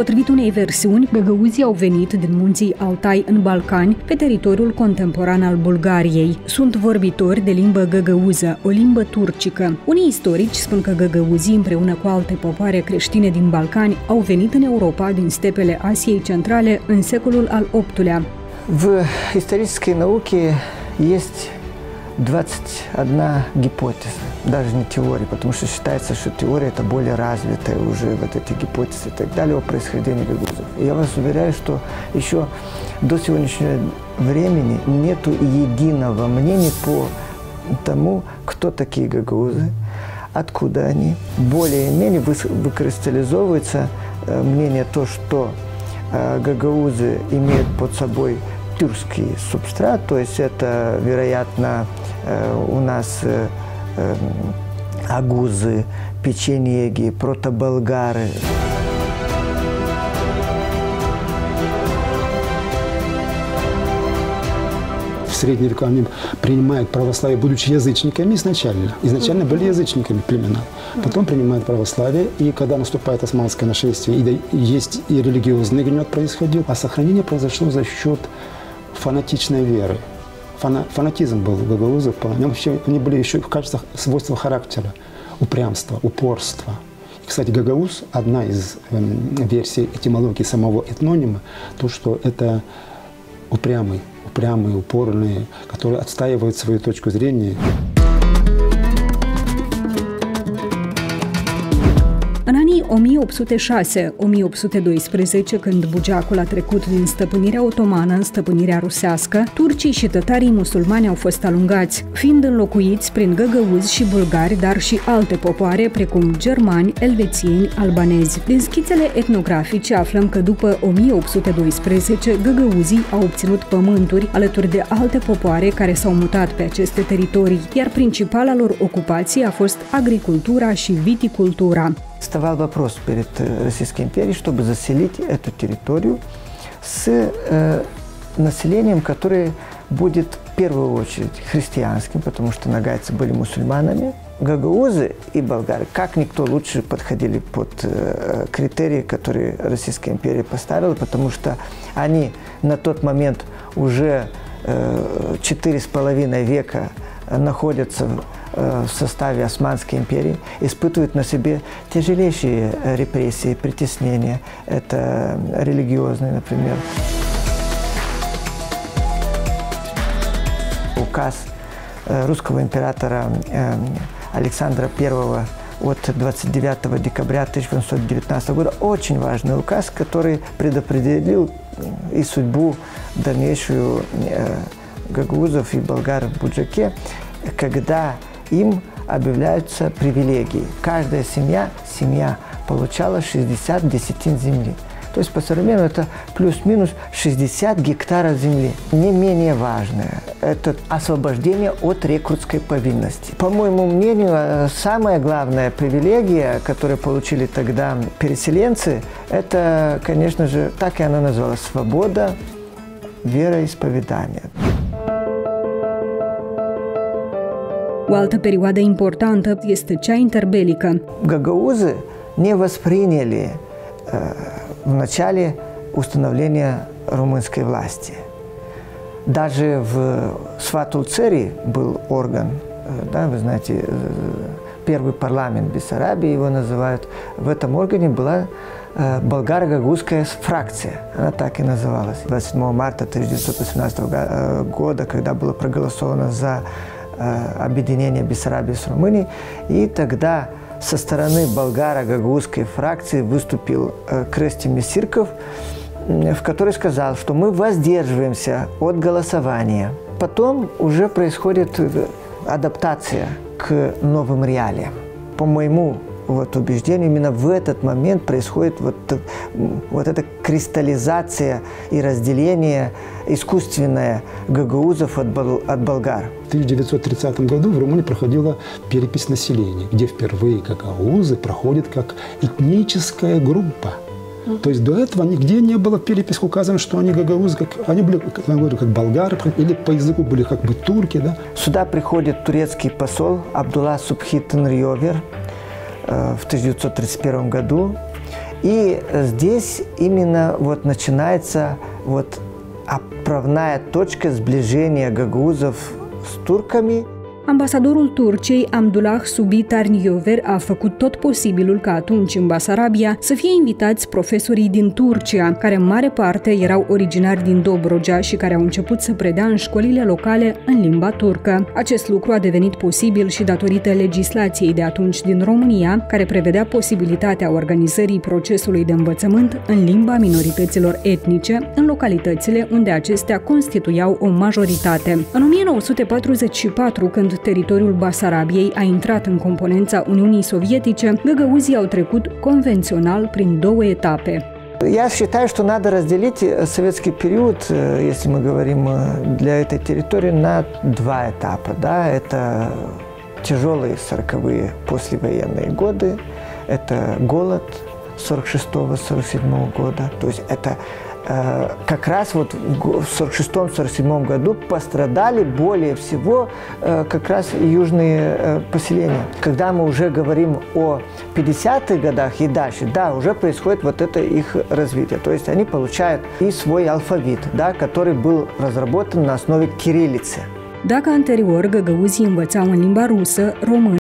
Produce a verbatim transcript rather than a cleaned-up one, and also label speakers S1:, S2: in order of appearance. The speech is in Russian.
S1: Potrivit unei versiuni, găgăuzii au venit din munții Altai în Balcani, pe teritoriul contemporan al Bulgariei. Sunt vorbitori de limbă găgăuză, o limbă turcică. Unii istorici spun că găgăuzii, împreună cu alte popoare creștine din Balcani, au venit în Europa din stepele Asiei Centrale în secolul al optulea.
S2: В исторической науке есть двадцать одна гипотеза, даже не теория, потому что считается, что теория это более развитая уже, вот эти гипотезы и так далее о происхождении гагаузов. И я вас уверяю, что еще до сегодняшнего времени нет единого мнения по тому, кто такие гагаузы, откуда они. Более-менее выкристаллизовывается мнение то, что гагаузы имеют под собой тюркский субстрат, то есть это, вероятно, у нас агузы, печенеги, протоболгары.
S3: В средние века они принимают православие, будучи язычниками изначально. Изначально были язычниками племена. Потом принимают православие, и когда наступает османское нашествие, и есть и религиозный гнет происходил, а сохранение произошло за счет фанатичной веры. Фана, фанатизм был у гагаузов. Они были еще в качестве свойства характера, упрямства, упорства. И, кстати, гагауз – одна из э, версий этимологии самого этнонима, то, что это упрямый, упрямые, упорные, которые отстаивают свою точку зрения.
S1: În anii o mie opt sute șase - o mie opt sute doisprezece, când Bugeacul a trecut din stăpânirea otomană în stăpânirea rusească, turcii și tătarii musulmani au fost alungați, fiind înlocuiți prin găgăuzi și bulgari, dar și alte popoare, precum germani, elvețieni, albanezi. Din schițele etnografice aflăm că după o mie opt sute doisprezece, găgăuzii au obținut pământuri alături de alte popoare care s-au mutat pe aceste teritorii, iar principala lor ocupație a fost agricultura și viticultura.
S2: Вставал вопрос перед Российской империей, чтобы заселить эту территорию с э, населением, которое будет в первую очередь христианским, потому что нагайцы были мусульманами. Гагаузы и болгары, как никто лучше подходили под э, критерии, которые Российская империя поставила, потому что они на тот момент уже четыре с половиной века находятся в составе Османской империи, испытывают на себе тяжелейшие репрессии, притеснения. Это религиозные, например. Указ русского императора Александра Первого от двадцать девятого декабря тысяча восемьсот девятнадцатого года очень важный указ, который предопределил и судьбу дальнейшую гагаузов и болгар в Буджаке, когда им объявляются привилегии. Каждая семья, семья получала шестьдесят десятин земли. То есть по современному это плюс-минус шестьдесят гектаров земли. Не менее важное – это освобождение от рекрутской повинности. По моему мнению, самая главная привилегия, которую получили тогда переселенцы, это, конечно же, так и она называлась – свобода вероисповедания.
S1: O altă perioadă importantă este cea interbelică.
S2: Гагаузы не восприняли э, в начале установления румынской власти. Даже в Сватулцери был орган, э, да, вы знаете, э, первый парламент Бессарабии его называют. В этом органе была э, болгаро-гагузская фракция, она так и называлась. двадцать седьмого марта тысяча девятьсот восемнадцатого года, когда было проголосовано за объединение Бессарабии с Румынией, и тогда со стороны болгаро-гагузской фракции выступил Крести Мессирков, в которой сказал, что мы воздерживаемся от голосования. Потом уже происходит адаптация к новым реалиям. По моему вот убеждению, именно в этот момент происходит вот, вот эта кристаллизация и разделение искусственное гагаузов от, от болгар.
S3: В тысяча девятьсот тридцатом году в Румынии проходила перепись населения, где впервые гагаузы проходят как этническая группа. То есть до этого нигде не было переписи указано, что они гагаузы, как, они были, как я говорю, как болгары, или по языку были как бы турки. Да?
S2: Сюда приходит турецкий посол Абдулла Субхи Тенриовер в тысяча девятьсот тридцать первом году И здесь именно вот начинается вот отправная точка сближения гагаузов с турками.
S1: Ambasadorul Turciei, Abdullah Subi Tarniover, a făcut tot posibilul ca atunci în Basarabia să fie invitați profesorii din Turcia, care în mare parte erau originari din Dobrogea și care au început să predea în școlile locale în limba turcă. Acest lucru a devenit posibil și datorită legislației de atunci din România, care prevedea posibilitatea organizării procesului de învățământ în limba minorităților etnice, în localitățile unde acestea constituiau o majoritate. În o mie nouă sute patruzeci și patru, când teritoriul Basarabiei a intrat în componența Uniunii Sovietice, găgăuzii au trecut convențional prin două etape.
S2: Я считаю, что надо разделить советский период, если мы говорим для этой территории, на два этапа. Да? Это тяжелые сороковые послевоенные годы, это голод сорок шестого — сорок седьмого года. То есть это как раз вот в сорок шестом — сорок седьмом году пострадали более всего как раз южные поселения. Когда мы уже говорим о пятидесятых годах и дальше, да, уже происходит вот это их развитие. То есть они получают и свой алфавит, да, который был разработан на основе кириллицы.
S1: Dacă anterior găgăuzii învățau în limba rusă, română,